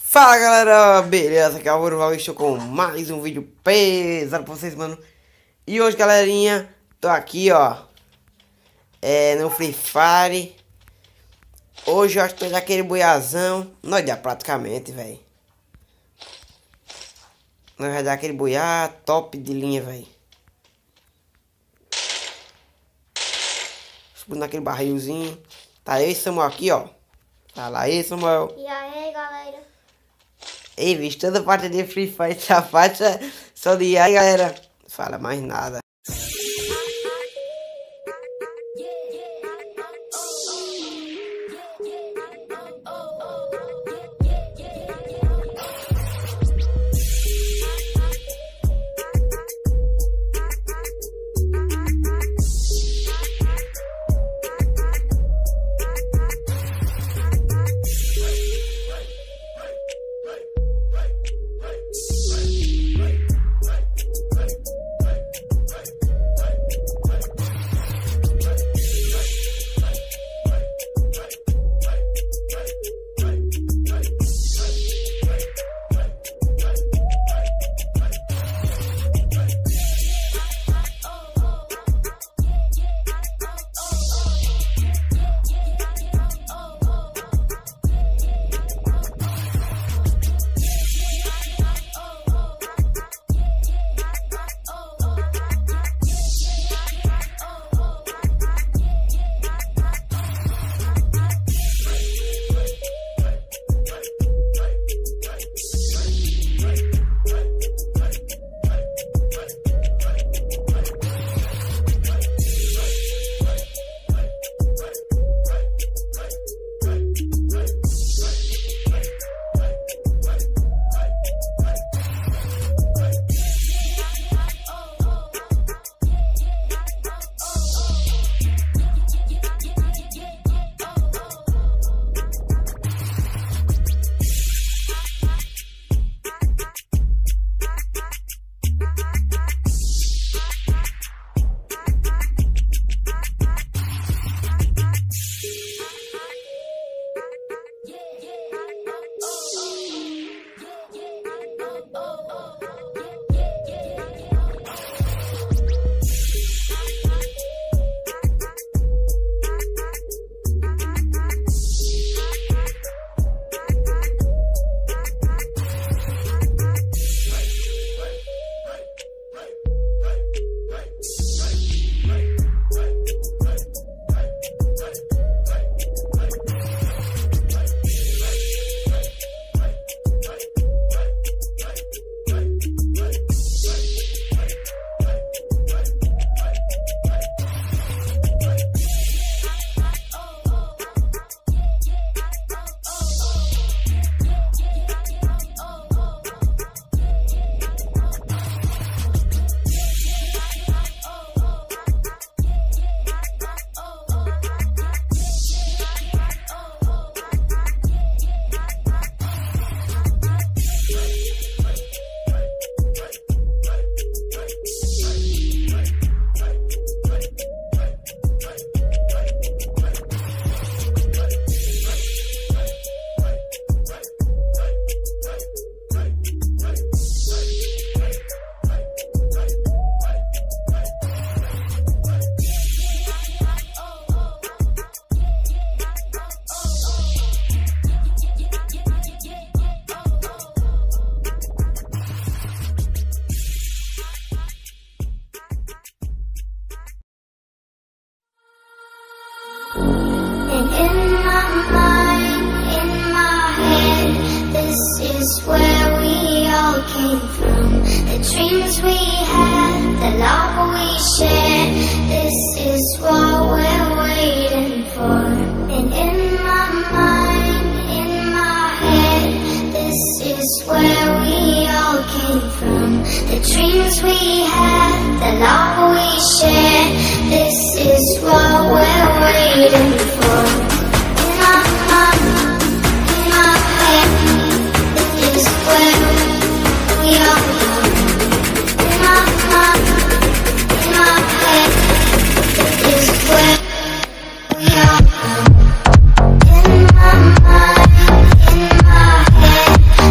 Fala galera, beleza? Aqui é o Álvaro, estou com mais um vídeo pesado pra vocês, mano. E hoje, galerinha, tô aqui, ó, no Free Fire. Hoje eu acho que tô daquele boiazão. Nós dá praticamente, velho. Nós vai dar aquele boiar top de linha, velho. Subindo naquele barrilzinho. Tá eu e Samuel aqui, ó. Fala aí, Samuel. E aí, galera? Ei, bicho, toda parte de Free Fire, essa parte só de aí, galera. Fala mais nada. And in my mind, in my head, this is where we all came from. The dreams we had, the love we shared, this is what we're waiting for. And in my mind, in my head, this is where we all came from. The dreams we had, the love we shared, this is what we're waiting for. In my mind, in my head,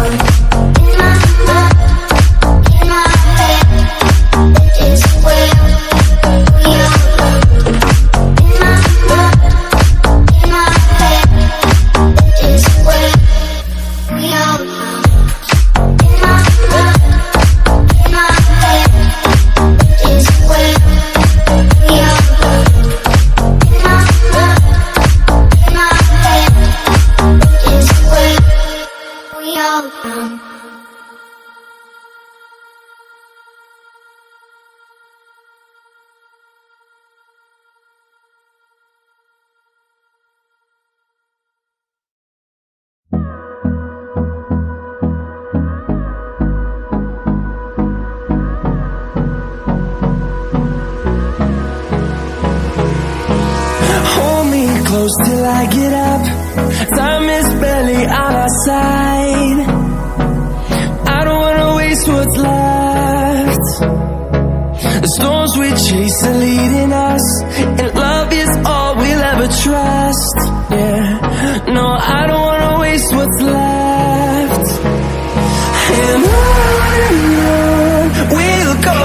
Close till I get up. Time is barely on our side. I don't wanna waste what's left. The storms we chase are leading us, and love is all we'll ever trust. Yeah, no, I don't wanna waste what's left. And on we'll go,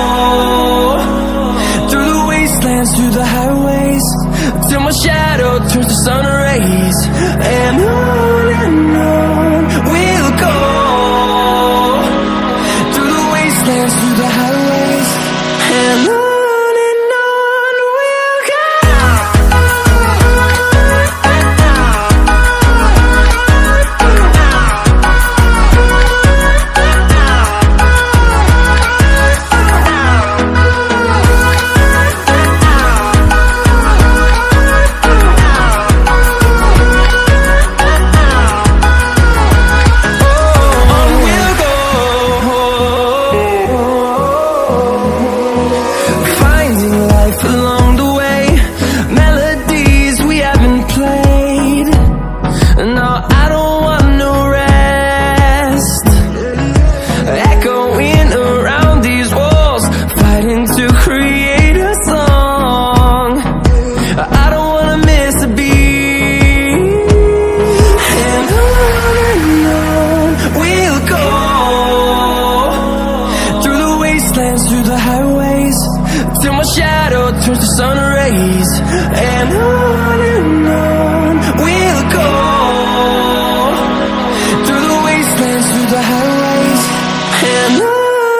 through the wastelands, through the highways, till my shadow turns to sun rays. And on we'll go, through the wastelands, through the highways, and on we'll go. Through the highways, till my shadow turns to sun rays. And on we'll go, through the wastelands, through the highways, and on we'll go.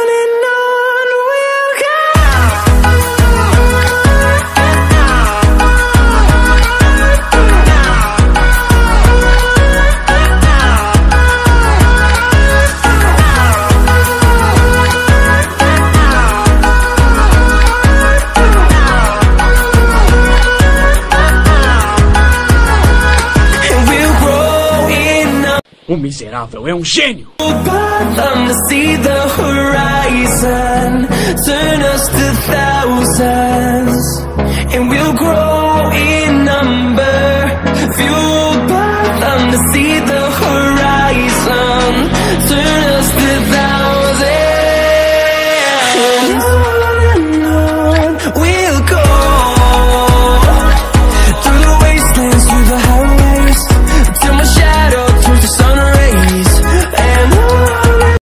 O miserável é um gênio! Them to see the horizon, turn us to thousands, and we'll grow in number, fuel